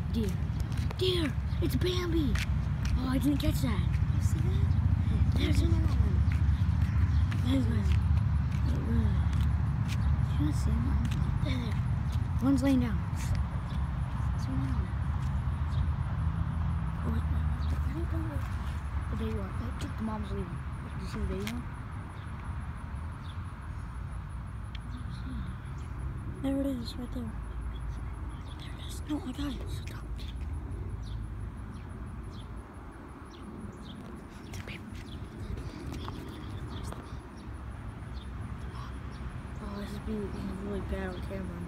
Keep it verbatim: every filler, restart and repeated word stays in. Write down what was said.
Deer. Deer! It's Bambi! Oh, I didn't catch that. You see that? There's another one. There's one. You not see him? There, there. One's laying down. Zoom in on him. Oh, wait, wait, wait. Where do you go? Oh, there you are. I think the mom's leaving. Did you see the video? There it is, right there. There it is. No, I got it. Stop. Oh, this is being really bad on camera.